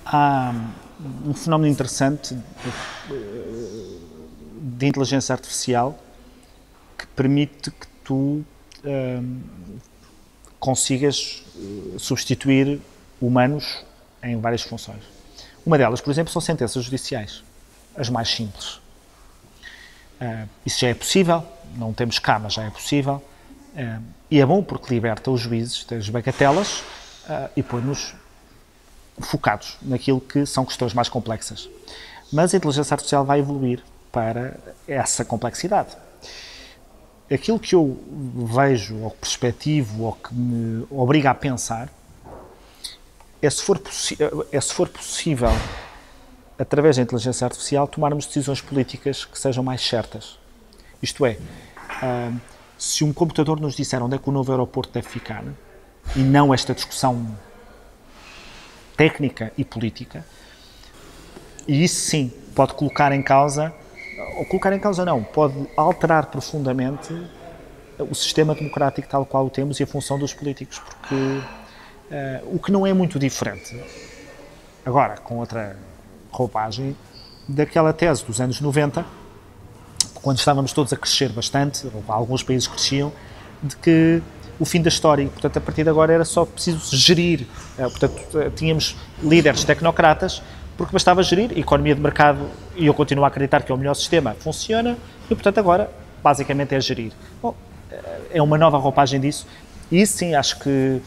Há um fenómeno interessante de inteligência artificial que permite que tu consigas substituir humanos em várias funções. Uma delas, por exemplo, são sentenças judiciais, as mais simples. Isso já é possível, não temos cá, mas já é possível. E é bom porque liberta os juízes das bagatelas e põe-nos focados naquilo que são questões mais complexas. Mas a inteligência artificial vai evoluir para essa complexidade. Aquilo que eu vejo, ou perspectivo, ou que me obriga a pensar, é se for possível, através da inteligência artificial, tomarmos decisões políticas que sejam mais certas. Isto é, se um computador nos disser onde é que o novo aeroporto deve ficar, e não esta discussão técnica e política, e isso sim pode colocar em causa, ou colocar em causa não, pode alterar profundamente o sistema democrático tal qual o temos e a função dos políticos, porque o que não é muito diferente, agora com outra roupagem, daquela tese dos anos 90, quando estávamos todos a crescer bastante, ou alguns países cresciam, de que o fim da história, portanto, a partir de agora era só preciso gerir, portanto, tínhamos líderes tecnocratas, porque bastava gerir, a economia de mercado, e eu continuo a acreditar que é o melhor sistema, funciona, e portanto agora, basicamente, é gerir. Bom, é uma nova roupagem disso, e isso sim, acho que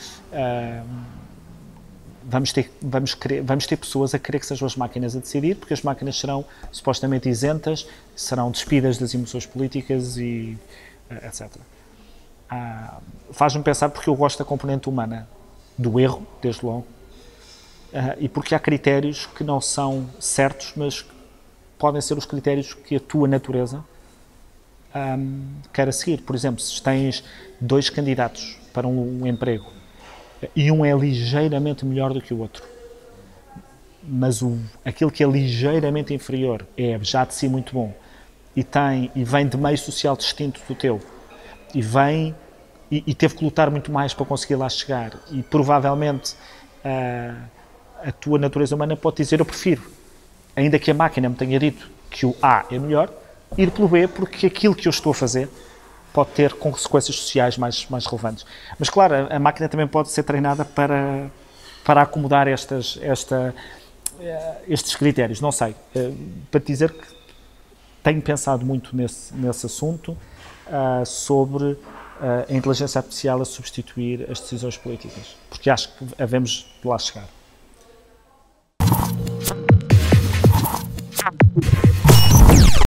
vamos ter pessoas a querer que sejam as máquinas a decidir, porque as máquinas serão supostamente isentas, serão despidas das emoções políticas e etc. Faz-me pensar porque eu gosto da componente humana, do erro, desde logo, e porque há critérios que não são certos, mas podem ser os critérios que a tua natureza quer seguir. Por exemplo, se tens 2 candidatos para um emprego e um é ligeiramente melhor do que o outro, mas aquele que é ligeiramente inferior é já de si muito bom e vem de meio social distinto do teu e teve que lutar muito mais para conseguir lá chegar e provavelmente a tua natureza humana pode dizer eu prefiro, ainda que a máquina me tenha dito que o A é melhor, ir pelo B porque aquilo que eu estou a fazer pode ter consequências sociais mais relevantes. Mas claro, a máquina também pode ser treinada para acomodar estes critérios, não sei. Para te dizer que tenho pensado muito nesse assunto sobre a inteligência artificial a substituir as decisões políticas, porque acho que havemos de lá chegar.